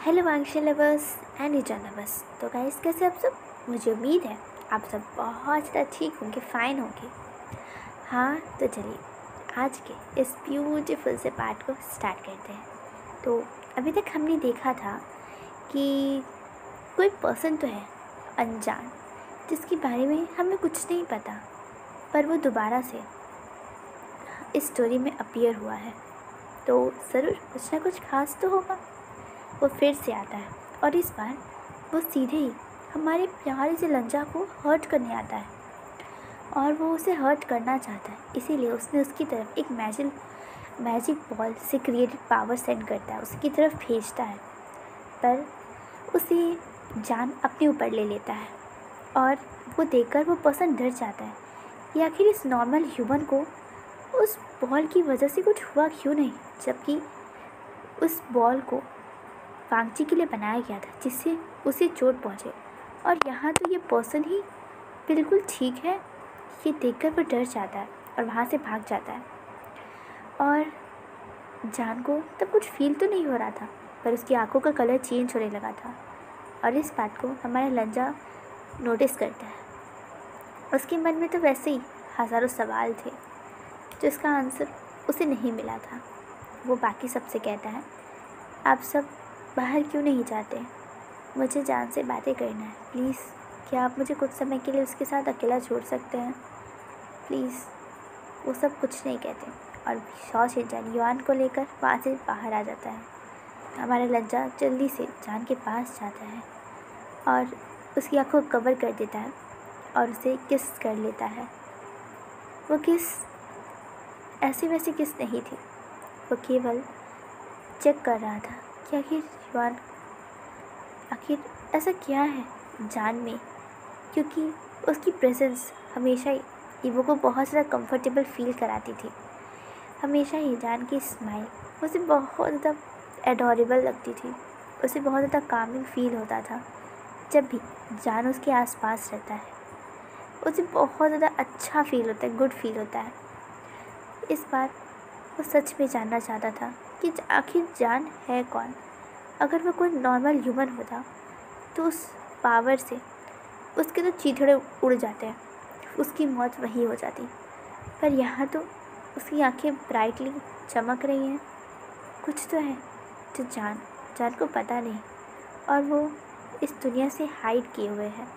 Hello वांगशी lovers and नीचा lovers. तो गाइस कैसे आप सब? मुझे उम्मीद है आप सब बहुत ज़्यादा ठीक होंगे, फ़ाइन होंगे। हाँ तो चलिए आज के इस ब्यूटीफुल से पार्ट को स्टार्ट करते हैं। तो अभी तक हमने देखा था कि कोई पर्सन तो है अनजान, जिसके बारे में हमें कुछ नहीं पता, पर वो दोबारा से इस स्टोरी में अपीयर हुआ है। तो ज़रूर कुछ ना कुछ खास तो होगा। वो फिर से आता है और इस बार वो सीधे ही हमारे प्यारे से लंजा को हर्ट करने आता है और वो उसे हर्ट करना चाहता है। इसीलिए उसने उसकी तरफ एक मैजिक बॉल से क्रिएटेड पावर सेंड करता है, उसकी तरफ भेजता है, पर उसे जान अपने ऊपर ले लेता है और वो देखकर वो पर्सन डर जाता है कि आखिर इस नॉर्मल ह्यूमन को उस बॉल की वजह से कुछ हुआ क्यों नहीं, जबकि उस बॉल को वांगची के लिए बनाया गया था जिससे उसे चोट पहुंचे। और यहाँ तो ये पर्सन ही बिल्कुल ठीक है। ये देखकर वो डर जाता है और वहाँ से भाग जाता है। और जान को तब कुछ फील तो नहीं हो रहा था, पर उसकी आंखों का कलर चेंज होने लगा था और इस बात को हमारा लंजा नोटिस करता है। उसके मन में तो वैसे ही हज़ारों सवाल थे जिसका आंसर उसे नहीं मिला था। वो बाकी सबसे कहता है, आप सब बाहर क्यों नहीं जाते? मुझे जान से बातें करना है, प्लीज़ क्या आप मुझे कुछ समय के लिए उसके साथ अकेला छोड़ सकते हैं प्लीज़? वो सब कुछ नहीं कहते और शौश जान युआन को लेकर वहाँ से बाहर आ जाता है। हमारा लंजा जल्दी से जान के पास जाता है और उसकी आंखों को कवर कर देता है और उसे किस कर लेता है। वो किस ऐसी वैसी किस नहीं थी, वो केवल चेक कर रहा था कि आखिर ऐसा क्या है जान में, क्योंकि उसकी प्रेजेंस हमेशा ही ईवो को बहुत ज़्यादा कंफर्टेबल फील कराती थी। हमेशा ही जान की स्माइल उसे बहुत ज़्यादा एडोरेबल लगती थी। उसे बहुत ज़्यादा कामिंग फील होता था जब भी जान उसके आसपास रहता है। उसे बहुत ज़्यादा अच्छा फील होता है, गुड फील होता है। इस बार वो सच में जानना चाहता था कि आखिर जान है कौन। अगर वो कोई नॉर्मल ह्यूमन होता तो उस पावर से उसके तो चीथड़े उड़ जाते हैं, उसकी मौत वही हो जाती। पर यहाँ तो उसकी आंखें ब्राइटली चमक रही हैं। कुछ तो है जो जान को पता नहीं और वो इस दुनिया से हाइड किए हुए है।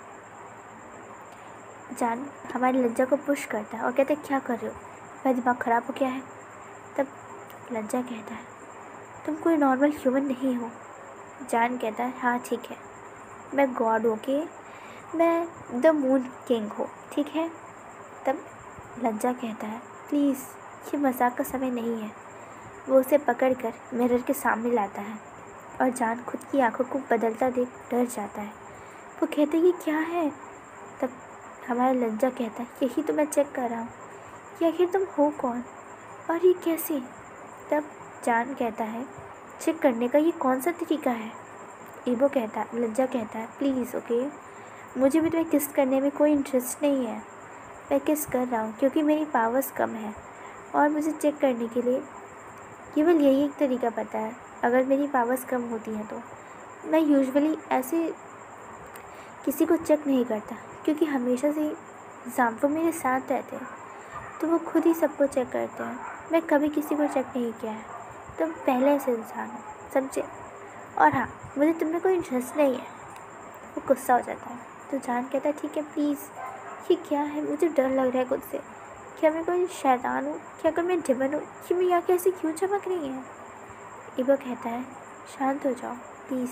जान हमारे लज्जा को पुश करता है और कहता है, क्या कर रहे हो? मेरा दिमाग ख़राब हो गया है? तब लज्जा कहता है, तुम कोई नॉर्मल ह्यूमन नहीं हो। जान कहता है, हाँ ठीक है, मैं गॉड होके मैं द मून किंग हो, ठीक है। तब लज्जा कहता है, प्लीज़ ये मजाक का समय नहीं है। वो उसे पकड़कर मिरर के सामने लाता है और जान खुद की आंखों को बदलता देख डर जाता है। वो कहता है, ये क्या है? तब हमारा लज्जा कहता है, यही तो मैं चेक कर रहा हूँ कि आखिर तुम हो कौन और ये कैसे। तब जान कहता है, चेक करने का ये कौन सा तरीका है? लज्जा कहता है, प्लीज़ ओके, मुझे भी तुम्हें किस करने में कोई इंटरेस्ट नहीं है। मैं किस कर रहा हूँ क्योंकि मेरी पावर्स कम है और मुझे चेक करने के लिए केवल यही एक तरीका पता है। अगर मेरी पावर्स कम होती हैं तो मैं यूजुअली ऐसे किसी को चेक नहीं करता, क्योंकि हमेशा से जाम्पो मेरे साथ रहते हैं तो वो खुद ही सबको चेक करते हैं। मैं कभी किसी को चेक नहीं किया है, तो पहले से इंसान हूँ, समझे? और हाँ, मुझे तुम में कोई इंटरेस्ट नहीं है। वो गुस्सा हो जाता है। तो जान कहता है, ठीक है प्लीज़, ये क्या है? मुझे डर लग रहा है खुद से। क्या मैं कोई शैतान हूँ? क्या अगर मैं डिमन हूँ कि मेरी आँखें ऐसे क्यों चमक रही हैं? ईबो कहता है, शांत हो जाओ प्लीज़।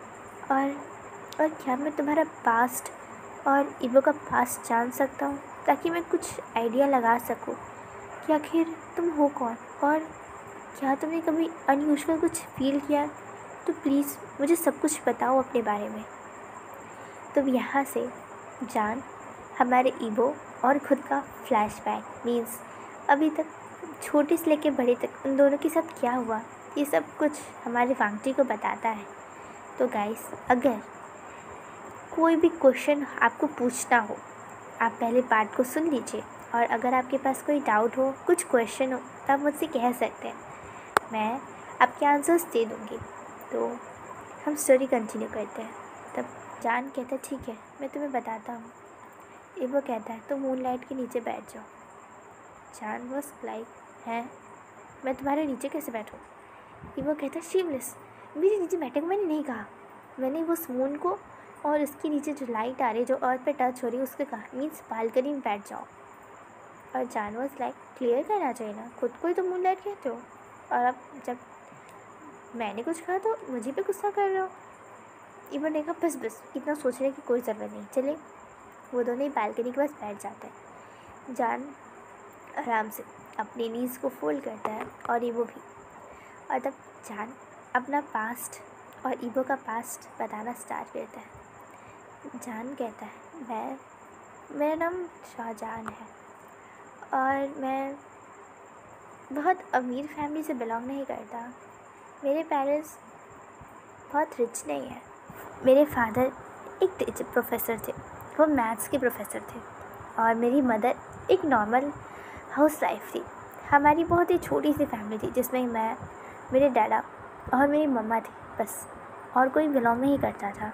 और क्या मैं तुम्हारा पास्ट और ईबो का पास्ट जान सकता हूँ, ताकि मैं कुछ आइडिया लगा सकूँ कि आखिर तुम हो कौन, और क्या तुमने कभी अनयूजुअल कुछ फील किया? तो प्लीज़ मुझे सब कुछ बताओ अपने बारे में। तो यहाँ से जान हमारे ईबो और खुद का फ्लैशबैक मीन्स अभी तक छोटे से लेके बड़े तक उन दोनों के साथ क्या हुआ, ये सब कुछ हमारे वांगची को बताता है। तो गाइस, अगर कोई भी क्वेश्चन आपको पूछना हो, आप पहले पार्ट को सुन लीजिए, और अगर आपके पास कोई डाउट हो, कुछ क्वेश्चन हो, तो आप मुझसे कह सकते हैं, मैं आपके आंसर्स दे दूँगी। तो हम स्टोरी कंटिन्यू करते हैं। तब जान कहता है ठीक है मैं तुम्हें बताता हूँ। इबो कहता है तुम मूनलाइट के नीचे बैठ जाओ। जान वॉज लाइक है मैं तुम्हारे नीचे कैसे बैठूँ? इबो कहता है शेमलेस, मेरे नीचे बैठेगा मैंने नहीं कहा। मैंने उस मून को और उसके नीचे जो लाइट आ रही है जो अर्थ पे टच हो रही है उसके कहा मीन्स बालकनी में बैठ जाओ। और जान वॉज लाइक क्लियर करना चाहिए ना, खुद को ही तो मूनलाइट कहते हो और अब जब मैंने कुछ कहा तो मुझे पे गुस्सा कर रहे हो। इबो ने कहा बस इतना सोचने की कोई ज़रूरत नहीं, चले। वो दोनों ही बालकनी के पास बैठ जाते हैं। जान आराम से अपनी नीज़ को फोल्ड करता है और इबो भी। और तब जान अपना पास्ट और इबो का पास्ट बताना स्टार्ट करता है। जान कहता है मेरा नाम शाहजहान है और मैं बहुत अमीर फैमिली से बिलोंग नहीं करता। मेरे पेरेंट्स बहुत रिच नहीं है। मेरे फादर एक टीचर प्रोफेसर थे, वो मैथ्स के प्रोफेसर थे और मेरी मदर एक नॉर्मल हाउस वाइफ थी। हमारी बहुत ही छोटी सी फैमिली थी जिसमें मैं, मेरे डैडा और मेरी मम्मा थी बस, और कोई बिलोंग नहीं करता था।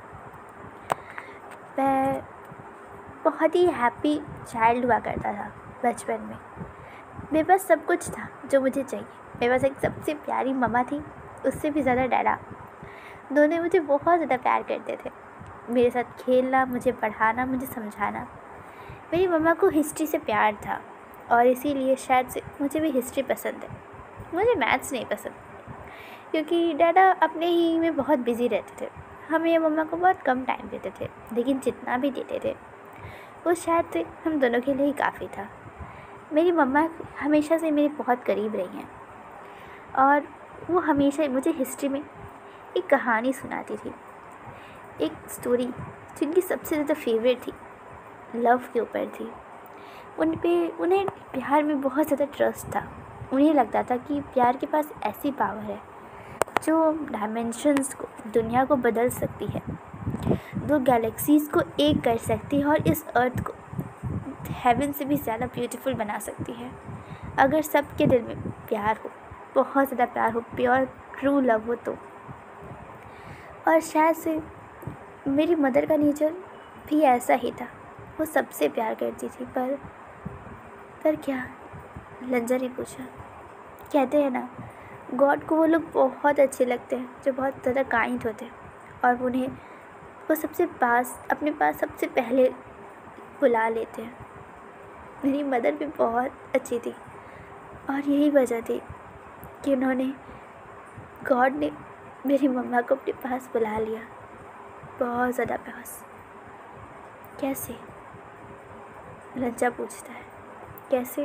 मैं बहुत ही हैप्पी चाइल्ड हुआ करता था बचपन में। मेरे पास सब कुछ था जो मुझे चाहिए। मेरे पास एक सबसे प्यारी मम्मा थी, उससे भी ज़्यादा डैडा। दोनों मुझे बहुत ज़्यादा प्यार करते थे, मेरे साथ खेलना, मुझे पढ़ाना, मुझे समझाना। मेरी मम्मा को हिस्ट्री से प्यार था और इसीलिए शायद से मुझे भी हिस्ट्री पसंद है। मुझे मैथ्स नहीं पसंद क्योंकि डैडा अपने ही में बहुत बिज़ी रहते थे। हमें मम्मा को बहुत कम टाइम देते थे, लेकिन जितना भी देते थे वो शायद से हम दोनों के लिए ही काफ़ी था। मेरी मम्मा हमेशा से मेरे बहुत करीब रही हैं और वो हमेशा मुझे हिस्ट्री में एक कहानी सुनाती थी, एक स्टोरी जिनकी सबसे ज़्यादा फेवरेट थी, लव के ऊपर थी। उन्हें प्यार में बहुत ज़्यादा ट्रस्ट था। उन्हें लगता था कि प्यार के पास ऐसी पावर है जो डायमेंशंस को, दुनिया को बदल सकती है, 2 गैलेक्सीज़ को एक कर सकती है और इस अर्थ को हेवन से भी ज़्यादा ब्यूटीफुल बना सकती है अगर सबके दिल में प्यार हो, बहुत ज़्यादा प्यार हो, प्योर ट्रू लव हो तो। और शायद से मेरी मदर का नेचर भी ऐसा ही था, वो सबसे प्यार करती थी। पर क्या? लंजा ने पूछा। कहते हैं ना, गॉड को वो लोग बहुत अच्छे लगते हैं जो बहुत ज़्यादा काइंड होते हैं और उन्हें वो अपने पास सबसे पहले बुला लेते हैं। मेरी मदर भी बहुत अच्छी थी और यही वजह थी कि गॉड ने मेरी मम्मा को अपने पास बुला लिया, बहुत ज़्यादा पास। कैसे? लज्जा पूछता है। कैसे?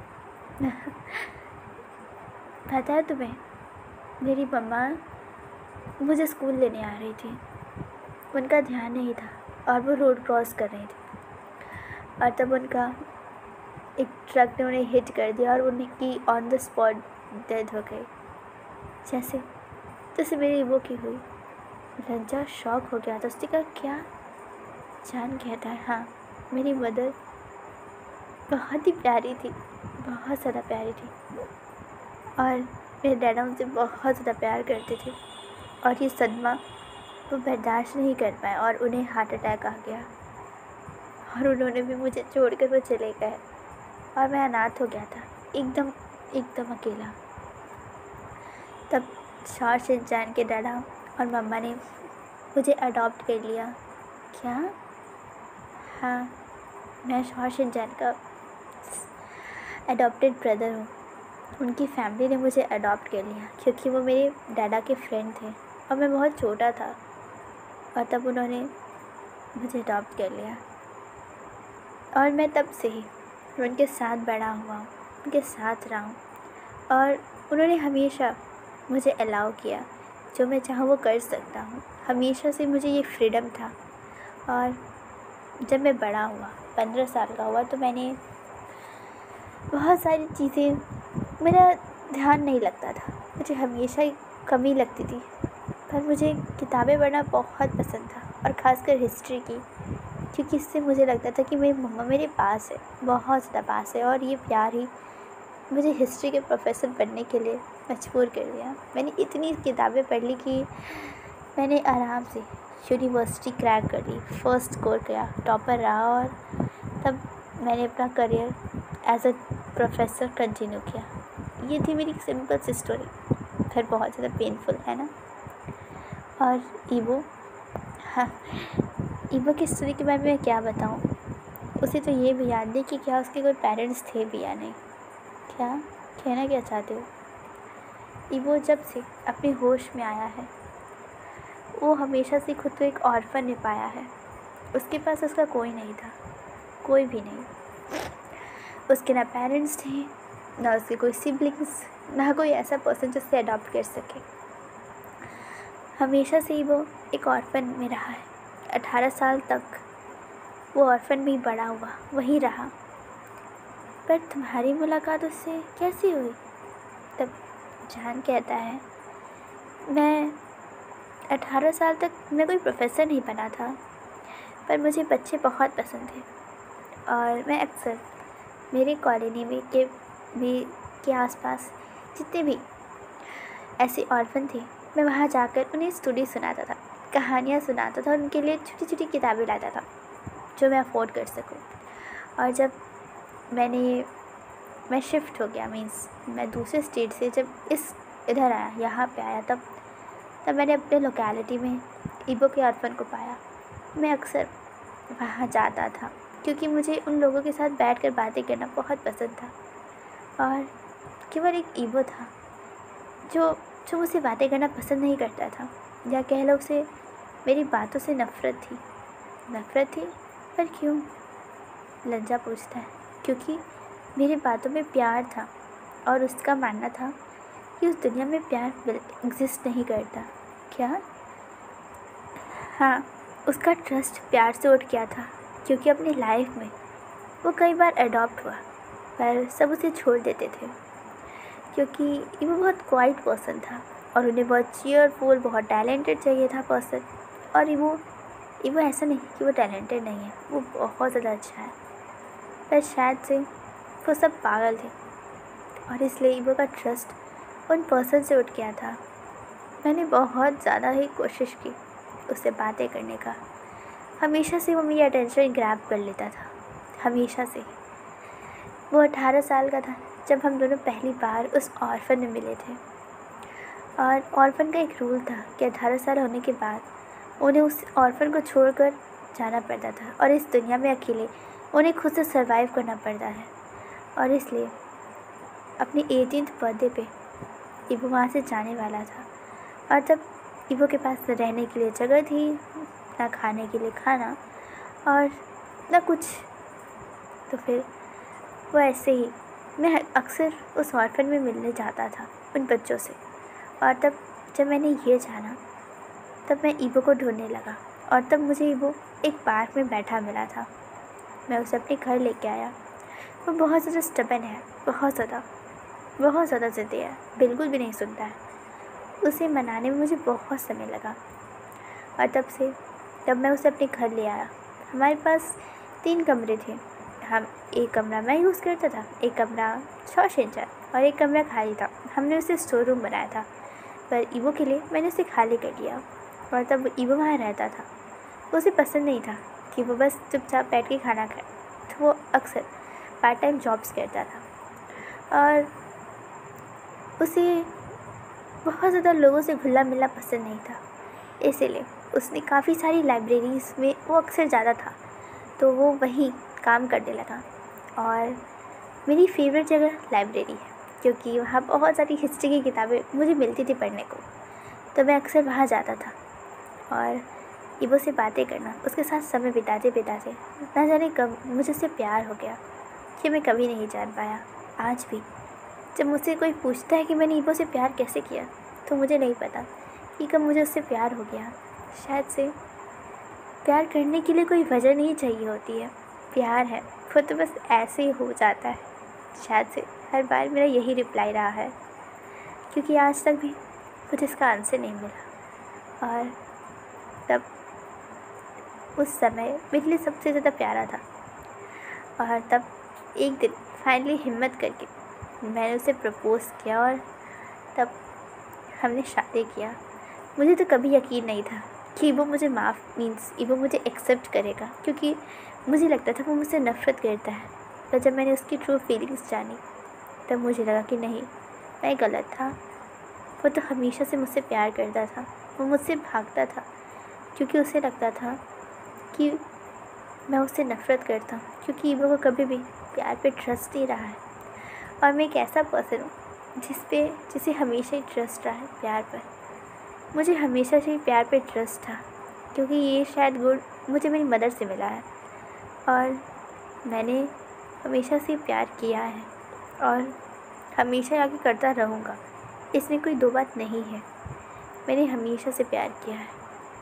पता है तुम्हें, मेरी मम्मा मुझे स्कूल लेने आ रही थी, उनका ध्यान नहीं था और वो रोड क्रॉस कर रही थी और तब उनका एक ट्रक ने उन्हें हिट कर दिया और उनकी ऑन द स्पॉट डेथ हो गई। जैसे मेरी वो की हुई। लज्जा शॉक हो गया तो उसने कहा क्या? जान कहता है हाँ, मेरी मदर बहुत ही प्यारी थी, बहुत ज़्यादा प्यारी थी और मेरे डैडा उनसे बहुत ज़्यादा प्यार करते थे और ये सदमा वो बर्दाश्त नहीं कर पाए और उन्हें हार्ट अटैक आ गया और उन्होंने भी मुझे छोड़कर वो चले गए और मैं अनाथ हो गया था, एकदम अकेला। तब शॉर्ट जान के डैडा और मम्मा ने मुझे अडॉप्ट कर लिया। क्या? हाँ, मैं शॉर्ट जान का अडॉप्टेड ब्रदर हूँ। उनकी फैमिली ने मुझे अडॉप्ट कर लिया क्योंकि वो मेरे डैडा के फ्रेंड थे और मैं बहुत छोटा था और तब उन्होंने मुझे अडॉप्ट कर लिया और मैं तब से ही उनके साथ बड़ा हुआ हूँ, उनके साथ रहा हूँ और उन्होंने हमेशा मुझे अलाउ किया, जो मैं चाहूँ वो कर सकता हूँ। हमेशा से मुझे ये फ्रीडम था और जब मैं बड़ा हुआ, 15 साल का हुआ, तो मैंने बहुत सारी चीज़ें, मेरा ध्यान नहीं लगता था, मुझे हमेशा ही कमी लगती थी, पर मुझे किताबें पढ़ना बहुत पसंद था और ख़ासकर हिस्ट्री की, क्योंकि इससे मुझे लगता था कि मेरी मम्मा मेरे पास है, बहुत ज़्यादा पास है और ये प्यार ही मुझे हिस्ट्री के प्रोफेसर बनने के लिए मजबूर कर दिया। मैंने इतनी किताबें पढ़ ली कि मैंने आराम से यूनिवर्सिटी क्रैक कर ली, फर्स्ट स्कोर किया, टॉपर रहा और तब मैंने अपना career as a professor continue किया। ये थी मेरी सिंपल सी स्टोरी, फिर बहुत ज़्यादा पेनफुल है ना। और ईवो, हाँ, ईवो की स्टोरी के बारे में मैं क्या बताऊँ। उसे तो ये भी याद नहीं कि क्या उसके कोई पेरेंट्स थे भी या नहीं। क्या कहना क्या चाहते हो? ईवो जब से अपने होश में आया है, वो हमेशा से खुद को एक ऑर्फन ने पाया है। उसके पास उसका कोई नहीं था, कोई भी नहीं। उसके ना पेरेंट्स थे, ना उसके कोई सिबलिंग्स, ना कोई ऐसा पर्सन जो उसे अडॉप्ट कर सके। हमेशा से ही वो एक ऑर्फन में रहा है। 18 साल तक वो ऑर्फन में ही बड़ा हुआ, वहीं रहा। पर तुम्हारी मुलाकात उससे कैसी हुई? तब जान कहता है, मैं 18 साल तक मैं कोई प्रोफेसर नहीं बना था, पर मुझे बच्चे बहुत पसंद थे और मैं अक्सर मेरे कॉलोनी में के आसपास जितने भी ऐसे ऑर्फन थे, मैं वहाँ जाकर उन्हें स्टोरी सुनाता था, कहानियाँ सुनाता था और उनके लिए छोटी छोटी किताबें लाता था जो मैं अफोर्ड कर सकूँ। और जब मैं शिफ्ट हो गया, मीन्स मैं दूसरे स्टेट से जब इधर आया, यहाँ पे आया, तब मैंने अपने लोकेलिटी में ईवो के ऑर्फन को पाया। मैं अक्सर वहाँ जाता था क्योंकि मुझे उन लोगों के साथ बैठकर बातें करना बहुत पसंद था। और केवल एक ईवो था जो मुझसे बातें करना पसंद नहीं करता था, या कह लो उसे मेरी बातों से नफ़रत थी। पर क्यों? लज्जा पूछता है। क्योंकि मेरी बातों में प्यार था और उसका मानना था कि उस दुनिया में प्यार एग्जिस्ट नहीं करता। क्या? हाँ, उसका ट्रस्ट प्यार से उठ गया था क्योंकि अपनी लाइफ में वो कई बार अडॉप्ट हुआ, पर सब उसे छोड़ देते थे क्योंकि वो बहुत क्वाइट पर्सन था और उन्हें बहुत चीयरफुल, बहुत टैलेंटेड चाहिए था पर्सन। और वो ऐसा नहीं कि वो टैलेंटेड नहीं है, वो बहुत ज़्यादा अच्छा है, पर शायद से वो सब पागल थे और इसलिए ईवो का ट्रस्ट उन पर्सन से उठ गया था। मैंने बहुत ज़्यादा ही कोशिश की उससे बातें करने का। हमेशा से वो मेरी अटेंशन ग्रैब कर लेता था, हमेशा से। वो 18 साल का था जब हम दोनों पहली बार उस ऑर्फन में मिले थे। और ऑर्फन का एक रूल था कि 18 साल होने के बाद उन्हें उस ऑर्फन को छोड़कर जाना पड़ता था और इस दुनिया में अकेले उन्हें खुद से सर्वाइव करना पड़ता है। और इसलिए अपनी 18th बर्थडे पे ईवो वहाँ से जाने वाला था और तब ईवो के पास न रहने के लिए जगह थी, ना खाने के लिए खाना और ना कुछ। तो फिर वो ऐसे ही, मैं अक्सर उस ऑर्फन में मिलने जाता था उन बच्चों से। और तब जब मैंने ये जाना, तब मैं ईवो को ढूंढने लगा और तब मुझे ईवो एक पार्क में बैठा मिला था। मैं उसे अपने घर लेके आया। वो बहुत ज़्यादा स्टबन है, बहुत ज़्यादा ज़िद्दी है, बिल्कुल भी नहीं सुनता है। उसे मनाने में मुझे बहुत समय लगा और तब मैं उसे अपने घर ले आया। हमारे पास 3 कमरे थे। एक कमरा मैं यूज़ करता था, एक कमरा शौशेंजर और एक कमरा खाली था। हमने उसे स्टोर रूम बनाया था, पर ईवो के लिए मैंने उसे खाली कर दिया। और तब ईवो वहाँ रहता था। उसे पसंद नहीं था कि वो बस चुपचाप बैठ के खाना खाए, तो वो अक्सर पार्ट टाइम जॉब्स करता था और उसे बहुत ज़्यादा लोगों से घुला मिलना पसंद नहीं था। इसीलिए उसने काफ़ी सारी लाइब्रेरीज़ में वो अक्सर जाता था, तो वो वहीं काम करने लगा। और मेरी फेवरेट जगह लाइब्रेरी है क्योंकि वहाँ बहुत सारी हिस्ट्री की किताबें मुझे मिलती थी पढ़ने को, तो मैं अक्सर वहाँ जाता था और ईवो से बातें करना, उसके साथ समय बिताते ना जाने कब मुझे उससे प्यार हो गया कि मैं कभी नहीं जान पाया। आज भी जब मुझसे कोई पूछता है कि मैंने ईवो से प्यार कैसे किया, तो मुझे नहीं पता कि कब मुझे उससे प्यार हो गया। शायद से प्यार करने के लिए कोई वजह नहीं चाहिए होती है, प्यार है वो तो बस ऐसे ही हो जाता है। शायद से हर बार मेरा यही रिप्लाई रहा है क्योंकि आज तक भी मुझे इसका आंसर नहीं मिला। और तब उस समय मेरे लिए सबसे ज़्यादा प्यारा था। और तब एक दिन फाइनली हिम्मत करके मैंने उसे प्रपोज़ किया और तब हमने शादी किया। मुझे तो कभी यकीन नहीं था कि वो मुझे वो मुझे एक्सेप्ट करेगा, क्योंकि मुझे लगता था वो मुझसे नफ़रत करता है। पर जब मैंने उसकी ट्रू फीलिंग्स जानी तब मुझे लगा कि नहीं, मैं गलत था। वो तो हमेशा से मुझसे प्यार करता था, वो मुझसे भागता था क्योंकि उसे लगता था कि मैं उससे नफ़रत करता हूँ, क्योंकि ईवो को कभी भी प्यार पे ट्रस्ट नहीं रहा है। और मैं एक ऐसा पर्सन हूँ जिसे हमेशा ही ट्रस्ट रहा है प्यार पर। मुझे हमेशा से ही प्यार पे ट्रस्ट था, क्योंकि ये शायद गुण मुझे मेरी मदर से मिला है और मैंने हमेशा से प्यार किया है और हमेशा आगे करता रहूँगा। इसमें कोई दो बात नहीं है। मैंने हमेशा से प्यार किया है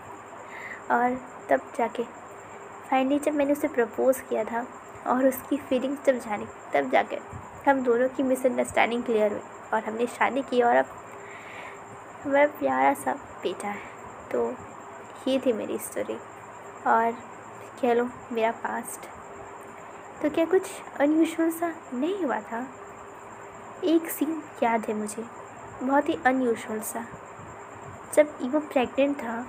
और तब जाके फाइनली जब मैंने उसे प्रपोज़ किया था और उसकी फीलिंग्स जब जानी, तब जाके हम दोनों की मिसअंडरस्टैंडिंग क्लियर हुई और हमने शादी की और अब हमारा प्यारा सा बेटा है। तो ये थी मेरी स्टोरी और कह लो मेरा पास्ट। तो क्या कुछ अनयूजुअल सा नहीं हुआ था? एक सीन याद है मुझे, बहुत ही अनयूजुअल सा। जब ईवो प्रेग्नेंट था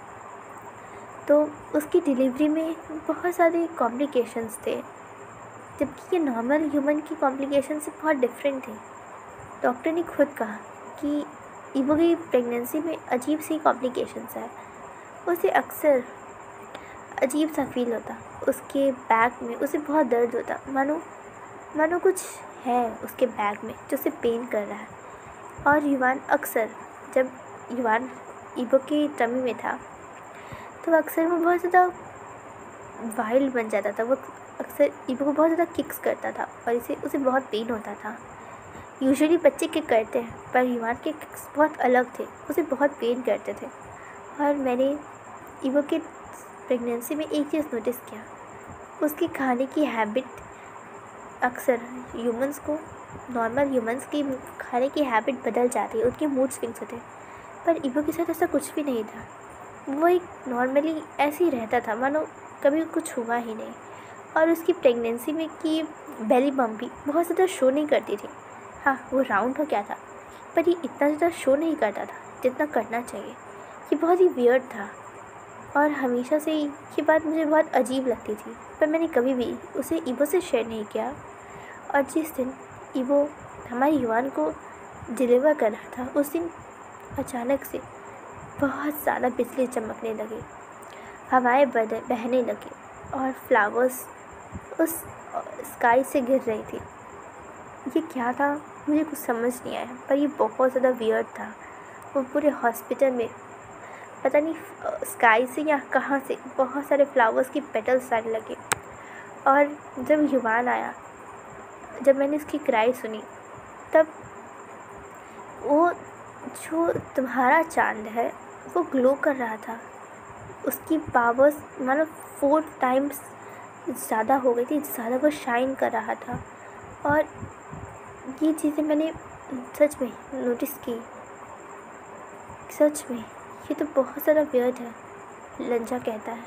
तो उसकी डिलीवरी में बहुत सारे कॉम्प्लिकेशंस थे, जबकि ये नॉर्मल ह्यूमन की कॉम्प्लिकेशन से बहुत डिफरेंट थे। डॉक्टर ने खुद कहा कि ईवो की प्रेगनेंसी में अजीब सी कॉम्प्लिकेशंस है। उसे अक्सर अजीब सा फील होता, उसके बैक में उसे बहुत दर्द होता, मानो कुछ है उसके बैक में जो उसे पेन कर रहा है। और युवान अक्सर, जब युवान ईवो की टमी में था तो अक्सर वो बहुत ज़्यादा वाइल्ड बन जाता था। वो अक्सर ईवो को बहुत ज़्यादा किक्स करता था और उसे बहुत पेन होता था। यूजुअली बच्चे किक करते हैं, पर युवान के किक्स बहुत अलग थे, उसे बहुत पेन करते थे। और मैंने ईवो के प्रेगनेंसी में एक चीज़ नोटिस किया, उसकी खाने की हैबिट। अक्सर ह्यूमंस को, नॉर्मल ह्यूमंस की खाने की हैबिट बदल जाती है, उनके मूड स्विंग्स होते हैं, पर ईवो के साथ ऐसा कुछ भी नहीं था। वो एक नॉर्मली ऐसे ही रहता था, मानो कभी कुछ हुआ ही नहीं। और उसकी प्रेगनेंसी में की बेली बम्प भी बहुत ज़्यादा शो नहीं करती थी। हाँ, वो राउंड हो गया था, पर ये इतना ज़्यादा शो नहीं करता था जितना करना चाहिए। ये बहुत ही वियर्ड था और हमेशा से ही ये बात मुझे बहुत अजीब लगती थी, पर मैंने कभी भी उसे ईवो से शेयर नहीं किया। और जिस दिन ईवो हमारे युवान को डिलीवर कर रहा था, उस दिन अचानक से बहुत ज़्यादा बिजली चमकने लगी, हवाएं बहने लगी और फ्लावर्स उस स्काई से गिर रही थी। ये क्या था मुझे कुछ समझ नहीं आया, पर ये बहुत ज़्यादा वियर्ड था। वो पूरे हॉस्पिटल में पता नहीं स्काई से या कहाँ से बहुत सारे फ्लावर्स की पेटल्स आने लगे। और जब युवान आया, जब मैंने उसकी क्राई सुनी, तब वो जो तुम्हारा चांद है वो ग्लो कर रहा था। उसकी पावर्स मानो 4 टाइम्स ज़्यादा हो गई थी, ज़्यादा वो शाइन कर रहा था। और ये चीज़ें मैंने सच में नोटिस की। सच में ये तो बहुत ज़्यादा वियर्ड है, लंजा कहता है।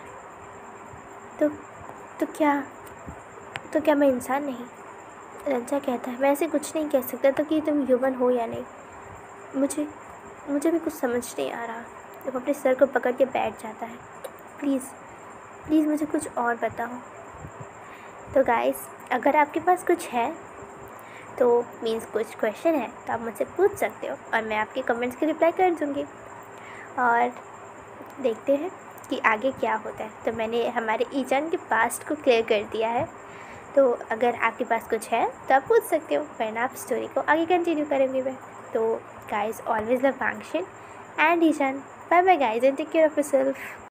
तो क्या मैं इंसान नहीं? लंजा कहता है मैं ऐसे कुछ नहीं कह सकता था कि तुम ह्यूमन हो या नहीं। मुझे भी कुछ समझ नहीं आ रहा। जब अपने सर को पकड़ के बैठ जाता है, प्लीज़ मुझे कुछ और बताओ। तो गाइस, अगर आपके पास कुछ है तो मीन्स कुछ क्वेश्चन है तो आप मुझसे पूछ सकते हो और मैं आपके कमेंट्स की रिप्लाई कर दूँगी। और देखते हैं कि आगे क्या होता है। तो मैंने हमारे ईजान के पास्ट को क्लियर कर दिया है, तो अगर आपके पास कुछ है तो आप पूछ सकते हो, वरना आप स्टोरी को आगे कंटिन्यू करेंगे मैं। तो गाइस, ऑलवेज लव वांगशन एंड ईजान। Bye bye guys and take care of yourself.